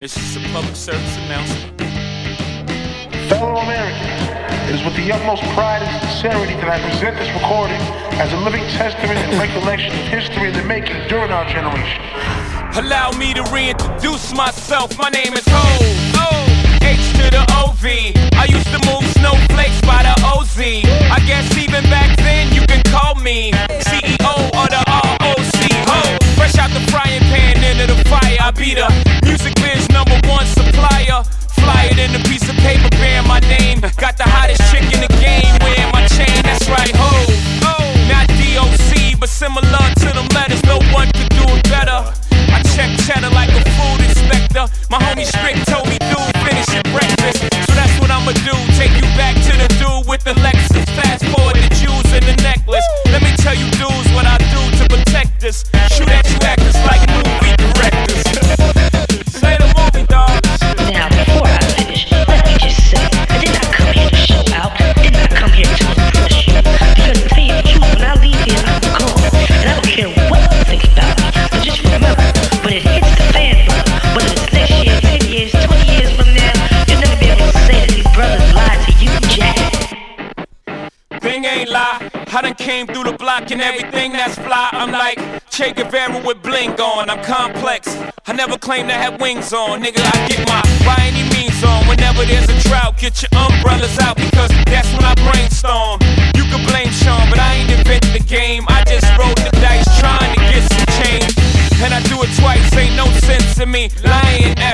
This is a public service announcement. Fellow Americans, it is with the utmost pride and sincerity that I present this recording as a living testament and recollection of history in the making during our generation. Allow me to reintroduce myself. My name is Ho, H to the O-V. I used to move snowflakes by the OZ. I guess even back then you can call me CEO of the ROC. Ho, fresh out the frying pan into the fire. I be the music biz #1 supplier. Fly it in a piece of paper bearing my name. Got the hottest chick in the game wearing my chain. That's right, ho. Not DOC, but similar to them letters. No one could do it better. I check cheddar like a food inspector. My homie Strick told me, dude, finish your breakfast. So that's what I'ma do. Take you back to the dude with the Lexus. Fast forward the jewels and the necklace. Let me tell you, dudes, what I do to protect us. Shoot at you actors like movie directors. Say the movie, dog. Now, before I finish, let me just say, I did not come here to show out. Did not come here to impress you. Because to tell you the truth, when I leave here, I'm gone. And I don't care what you think about me. But just remember, when it hits the fan, whether it's next year, 10 years, 20 years from now, you'll never be able to say that these brothers lied to you, Jack. Thing ain't lie. I done came through the block and everything that's fly. I'm like Che Guevara with bling on. I'm complex. I never claim to have wings on. Nigga, I get my by any means on. Whenever there's a drought, get your umbrellas out because that's when I brainstorm. You can blame Sean, but I ain't invented the game. I just rolled the dice trying to get some change. And I do it twice, ain't no sense in me lying.